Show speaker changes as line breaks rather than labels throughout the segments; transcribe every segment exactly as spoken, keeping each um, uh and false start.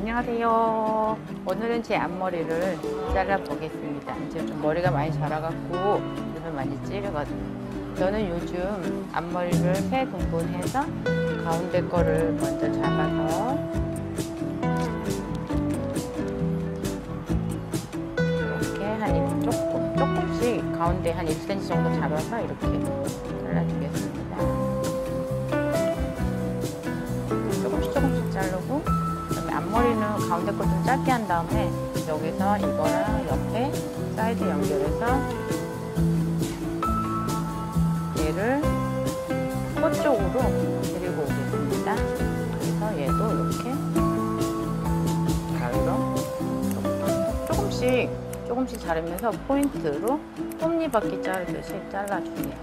안녕하세요. 오늘은 제 앞머리를 잘라 보겠습니다. 이제 좀 머리가 많이 자라갖고 요즘 많이 찌르거든요. 저는 요즘 앞머리를 세 등분해서 가운데 거를 먼저 잡아서 이렇게 한 조금, 조금씩 가운데 한 일 센티미터 정도 잡아서 이렇게 잘라주겠습니다. 조금씩 조금씩 자르고, 그다음에 앞머리는 가운데 걸 좀 짧게 한 다음에 여기서 이거랑 옆에 사이드 연결해서 얘를 코 쪽으로 데리고 오겠습니다. 그래서 얘도 이렇게 가위로 조금씩 조금씩 자르면서 포인트로 톱니바퀴 자르듯이 잘라주세요.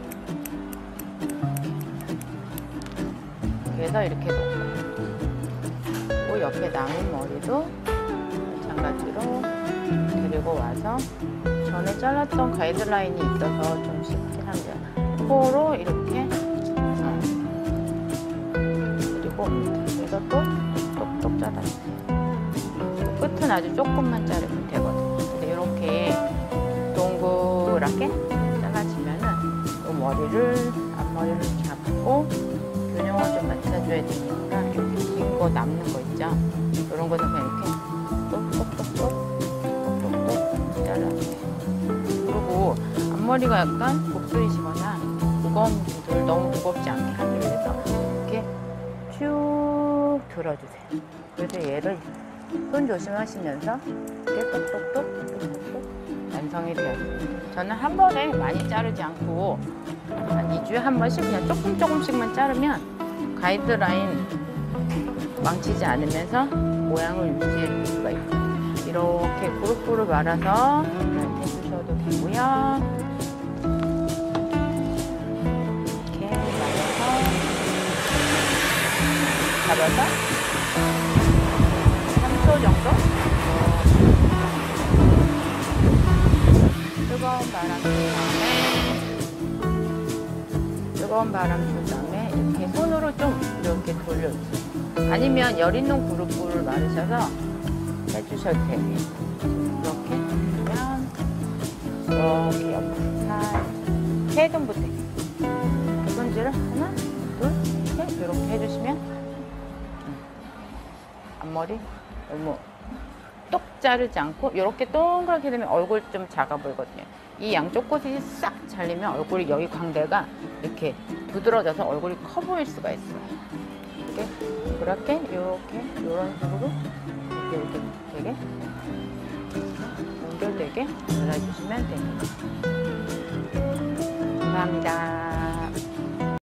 그래서 이렇게 놓고, 옆에 남은 머리도 마찬가지로 데리고 와서 전에 잘랐던 가이드라인이 있어서 좀 쉽긴 한데 코로 이렇게 그리고 그래서 또 똑똑 잘라주세요. 끝은 아주 조금만 자르면 되거든요. 근데 이렇게 동그랗게 잘라지면은 이 머리를 앞머리를 잡고 균형을 좀 맞춰줘야 되니까 이렇게 긴 거 남는 거 있죠? 이런 거는 그냥 이렇게 똑똑똑똑 똑똑똑 잘라주세요. 그리고 앞머리가 약간 곡슬이시거나 무거운 분들 너무 무겁지 않게 하기 위해서 이렇게 쭉 들어주세요. 그래서 얘를 손 조심하시면서 이렇게 똑똑똑 똑똑똑 완성이 되었습니다. 저는 한 번에 많이 자르지 않고 한 이 주에 한 번씩 그냥 조금 조금씩만 자르면 가이드라인 망치지 않으면서 모양을 유지해 줄 수가 있어요. 이렇게 그룹그룹 말아서 해주셔도 되고요. 이렇게 말아서 잡아서 삼 초 정도 뜨거운 바람 준 다음에 뜨거운 바람 준 다음에 이렇게 손으로 좀 이렇게 돌려주세요. 아니면 열 있는 그룹을 마르셔서 해주셔도 돼요. 이렇게 하면 이렇게 옆으로 살짝 세 등부터 손질을 하나, 둘, 셋 이렇게 해주시면 앞머리 너무 똑 자르지 않고 이렇게 동그랗게 되면 얼굴 좀 작아 보이거든요. 이 양쪽 곳이 싹 잘리면 얼굴이 여기 광대가 이렇게 두드러져서 얼굴이 커 보일 수가 있어요. 이렇게 그렇게 이렇게 이런 식으로 이렇게 이렇게 되게 연결되게 잘라주시면 됩니다. 감사합니다.